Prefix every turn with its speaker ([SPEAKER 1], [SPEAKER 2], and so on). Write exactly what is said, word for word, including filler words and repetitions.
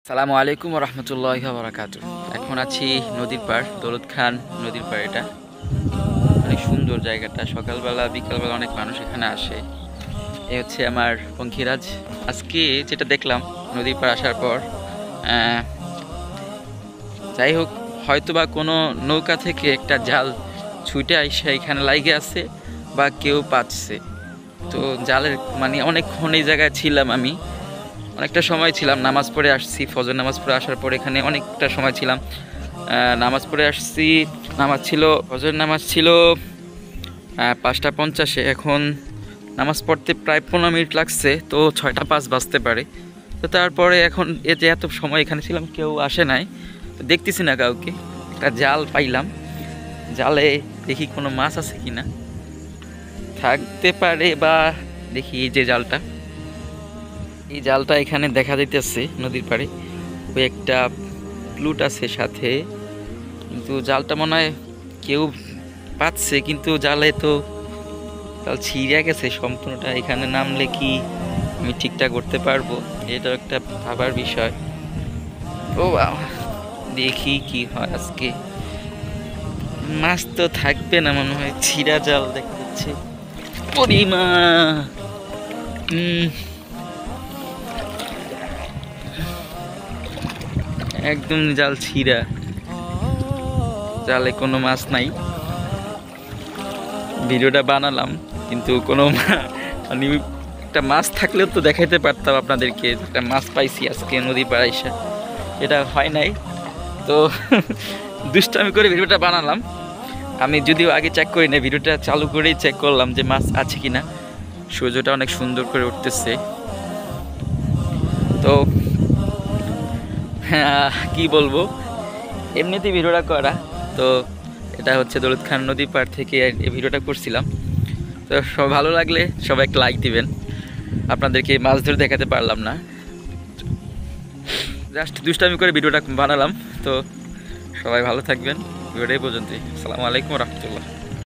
[SPEAKER 1] সালামু আলাইকুম রহমতুল্লাহি ওয়া বারাকাতুহু। এখন আছি নদীর পাড়, দৌলত খান নদীর পাড়। এটা অনেক সুন্দর জায়গাটা। সকালবেলা বিকালবেলা অনেক মানুষ এখানে আসে। এ হচ্ছে আমার পঙ্খিরাজ। আজকে যেটা দেখলাম নদীর পাড় আসার পর, যাই হোক, হয়তোবা কোনো নৌকা থেকে একটা জাল ছুটে আইসা এখানে লাইগে আছে বা কেউ পাচ্ছে। তো জালের মানে অনেকক্ষণ এই জায়গায় ছিলাম, আমি অনেকটা সময় ছিলাম। নামাজ পড়ে আসছি, ফজর নামাজ পড়ে আসার পর এখানে অনেকটা সময় ছিলাম। নামাজ পড়ে আসছি, নামাজ ছিল, ফজর নামাজ ছিল পাঁচটা পঞ্চাশে। এখন নামাজ পড়তে প্রায় পনেরো মিনিট লাগছে, তো ছয়টা পাঁচ বাজতে পারে। তো তারপরে এখন এ যে এত সময় এখানে ছিলাম, কেউ আসে নাই, তো দেখতেছি না কাউকে। একটা জাল পাইলাম, জালে দেখি কোনো মাছ আছে কিনা, থাকতে পারে বা দেখি। এই যে জালটা, এই জালটা এখানে দেখা যাইতেছে নদীর পাড়ে। ওই একটা প্লুট আছে সাথে, কিন্তু জালটা মনে হয় কেউ পাচ্ছে, কিন্তু জালে তো জাল ছিঁড়ে গেছে সম্পূর্ণটা। এখানে নামলে কি আমি ঠিকঠাক করতে পারবো, এটা একটা ভাবার বিষয়। ও বাবা, দেখি কি হয় আজকে। মাছ তো থাকবে না মনে হয়, ছিঁড়া জাল দেখতেছে। পরিমা হম একদম জাল ছিঁড়া, জালে কোনো মাছ নাই। ভিডিওটা বানালাম কিন্তু কোনো মানে একটা মাছ থাকলেও তো দেখাইতে পারতাম আপনাদেরকে, একটা মাছ পাইছি আজকে নদী পাড়াইসা। এটা হয় নাই, তো দুষ্টামি করে ভিডিওটা বানালাম। আমি যদিও আগে চেক করি না, ভিডিওটা চালু করেই চেক করলাম যে মাছ আছে কিনা। সূর্যটা অনেক সুন্দর করে উঠতেছে। তো হ্যাঁ, কি বলবো, এমনিতেই ভিডিওটা করা। তো এটা হচ্ছে দৌলত খান নদী পাড় থেকে এই ভিডিওটা করছিলাম। তো সব ভালো লাগলে সবাই একটা লাইক দিবেন। আপনাদেরকে মাছ ধরে দেখাতে পারলাম না, জাস্ট দুষ্টামি করে ভিডিওটা বানালাম। তো সবাই ভালো থাকবেন, ভিডিওটা এই পর্যন্তই। আসসালামু আলাইকুম রহমতুল্লাহ।